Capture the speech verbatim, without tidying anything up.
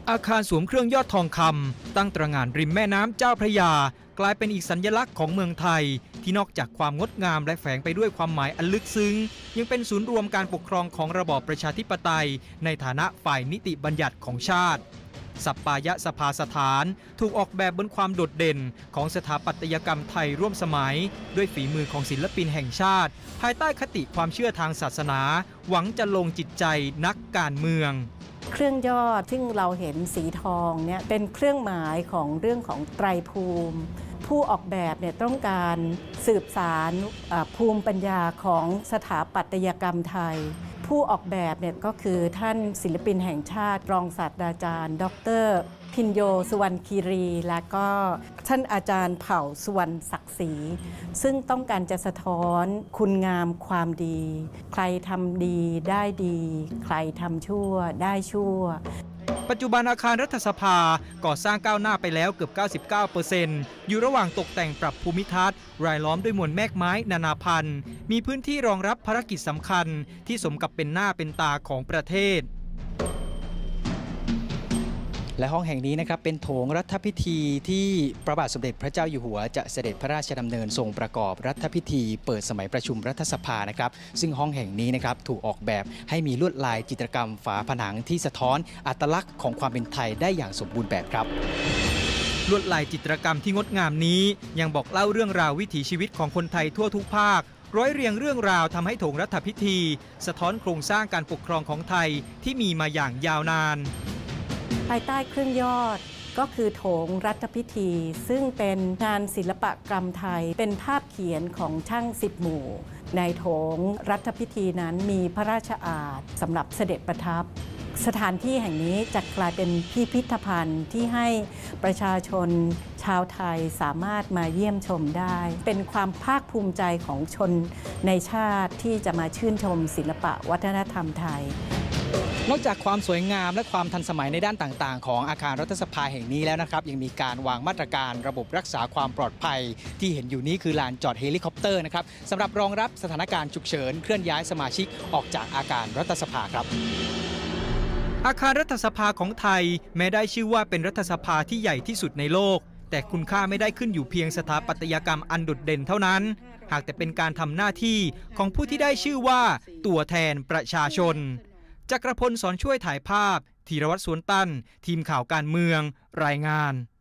อาคารสวมเครื่องยอดทองคำตั้งตระหง่านริมแม่น้ำเจ้าพระยากลายเป็นอีกสัญลักษณ์ของเมืองไทยที่นอกจากความงดงามและแฝงไปด้วยความหมายอันลึกซึ้งยังเป็นศูนย์รวมการปกครองของระบอบประชาธิปไตยในฐานะฝ่ายนิติบัญญัติของชาติสัปปายะสภาสถานถูกออกแบบบนความโดดเด่นของสถาปัตยกรรมไทยร่วมสมัยด้วยฝีมือของศิลปินแห่งชาติภายใต้คติความเชื่อทางศาสนาหวังจะลงจิตใจนักการเมืองเครื่องยอดซึ่งเราเห็นสีทองเนี่ยเป็นเครื่องหมายของเรื่องของไตรภูมิผู้ออกแบบเนี่ยต้องการสืบสารภูมิปัญญาของสถาปัตยกรรมไทยผู้ออกแบบเนี่ยก็คือท่านศิลปินแห่งชาติรองศาสตราจารย์ดรพินโยสุวรรณคีรีและก็ท่านอาจารย์เผ่าสุวรรณศักดิ์ศรีซึ่งต้องการจะสะท้อนคุณงามความดีใครทำดีได้ดีใครทำชั่วได้ชั่วปัจจุบันอาคารรัฐสภาก่อสร้างก้าวหน้าไปแล้วเกือบ เก้าสิบเก้าเปอร์เซ็นต์ อยู่ระหว่างตกแต่งปรับภูมิทัศน์รายล้อมด้วยมวลแมกไม้นานาพันธุ์มีพื้นที่รองรับภารกิจสำคัญที่สมกับเป็นหน้าเป็นตาของประเทศและห้องแห่งนี้นะครับเป็นโถงรัฐพิธีที่พระบาทสมเด็จพระเจ้าอยู่หัวจะเสด็จพระราชดำเนินทรงประกอบรัฐพิธีเปิดสมัยประชุมรัฐสภานะครับซึ่งห้องแห่งนี้นะครับถูกออกแบบให้มีลวดลายจิตรกรรมฝาผนังที่สะท้อนอัตลักษณ์ของความเป็นไทยได้อย่างสมบูรณ์แบบครับลวดลายจิตรกรรมที่งดงามนี้ยังบอกเล่าเรื่องราววิถีชีวิตของคนไทยทั่วทุกภาคร้อยเรียงเรื่องราวทำให้โถงรัฐพิธีสะท้อนโครงสร้างการปกครองของไทยที่มีมาอย่างยาวนานภายใต้เครื่องยอดก็คือโถงรัฐพิธีซึ่งเป็นงานศิลปกรรมไทยเป็นภาพเขียนของช่างสิบหมู่ในโถงรัฐพิธีนั้นมีพระราชอาณาสำหรับเสด็จประทับสถานที่แห่งนี้จะกลายเป็นพิพิธภัณฑ์ที่ให้ประชาชนชาวไทยสามารถมาเยี่ยมชมได้เป็นความภาคภูมิใจของชนในชาติที่จะมาชื่นชมศิลปะวัฒนธรรมไทยนอกจากความสวยงามและความทันสมัยในด้านต่างๆของอาคารรัฐสภาแห่งนี้แล้วนะครับยังมีการวางมาตรการระบบรักษาความปลอดภัยที่เห็นอยู่นี้คือลานจอดเฮลิคอปเตอร์นะครับสำหรับรองรับสถานการณ์ฉุกเฉินเคลื่อนย้ายสมาชิกออกจากอาคารรัฐสภาครับอาคารรัฐสภาของไทยแม้ได้ชื่อว่าเป็นรัฐสภาที่ใหญ่ที่สุดในโลกแต่คุณค่าไม่ได้ขึ้นอยู่เพียงสถาปัตยกรรมอันโดดเด่นเท่านั้นหากแต่เป็นการทำหน้าที่ของผู้ที่ได้ชื่อว่าตัวแทนประชาชนจักรพลสอนช่วยถ่ายภาพธีรวัตรสวนตั้นทีมข่าวการเมืองรายงาน